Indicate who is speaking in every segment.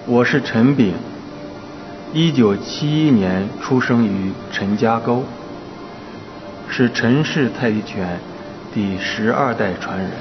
Speaker 1: 我是陈炳，1971年出生于陈家沟，是陈氏太极拳第12代传人。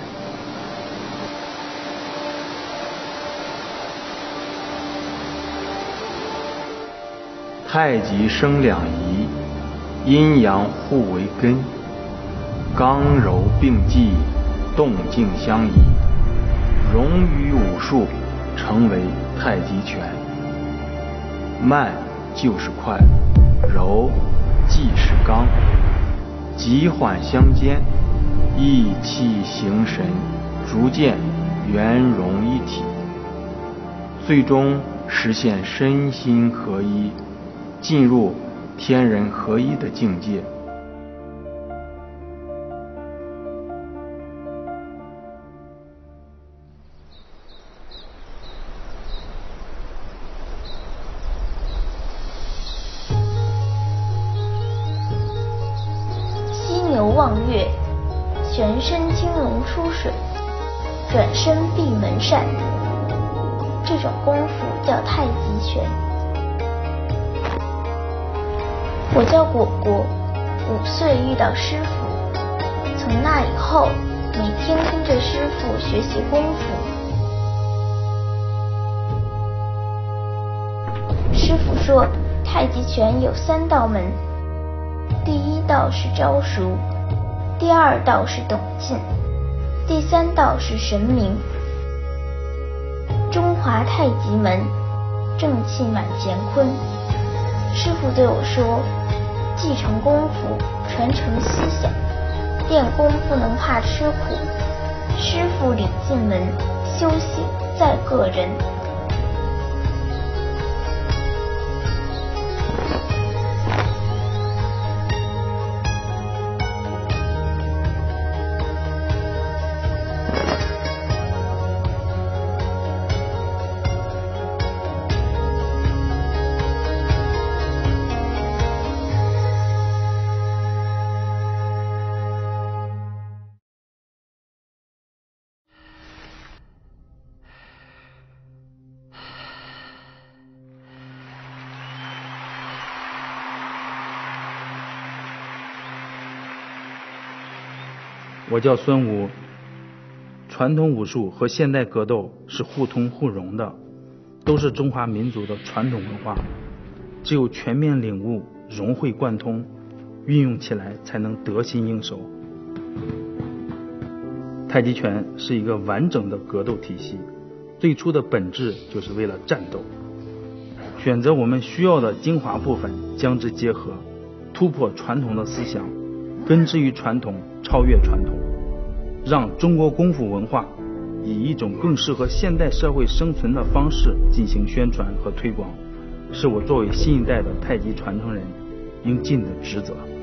Speaker 1: 太极生两仪，阴阳互为根，刚柔并济，动静相宜，融于武术，成为太极拳。慢就是快，柔即是刚，急缓相间，意气形神，逐渐圆融一体，最终实现身心合一，进入天人合一的境界。
Speaker 2: 犀牛望月，旋身青龙出水，转身闭门扇。这种功夫叫太极拳。我叫果果，5岁遇到师傅，从那以后每天跟着师傅学习功夫。师傅说太极拳有3道门，第1道是招熟，第2道是懂劲，第3道是神明。中华太极门，正气满乾坤。师傅对我说，继承功夫，传承思想，练功不能怕吃苦，师傅领进门，修行在个人。
Speaker 3: 我叫孙武。传统武术和现代格斗是互通互融的，都是中华民族的传统文化，只有全面领悟，融会贯通，运用起来才能得心应手。太极拳是一个完整的格斗体系，最初的本质就是为了战斗，选择我们需要的精华部分，将之结合，突破传统的思想，根植于传统，超越传统，让中国功夫文化以一种更适合现代社会生存的方式进行宣传和推广，是我作为新一代的太极传承人应尽的职责。